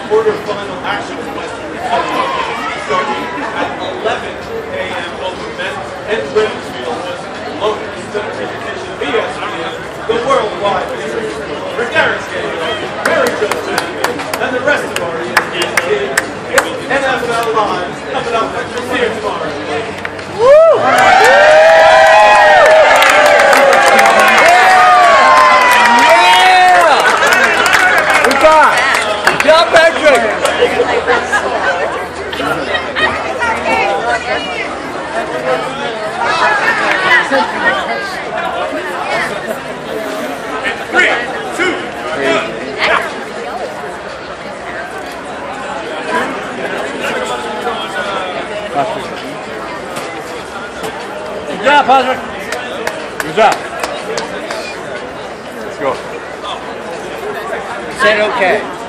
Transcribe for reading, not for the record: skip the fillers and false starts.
quarterfinal action starting at 11 a.m. Both the men's and women's field just local presentation of ESPN, the worldwide leader for Darren Scahill, Mary Jo Sandman, and the rest of our ESPN kids. It's NFL Live coming up at your theater tomorrow. Woo! John Patrick! Three, two, one. Good job, Patrick. Good job. Let's go. Said okay.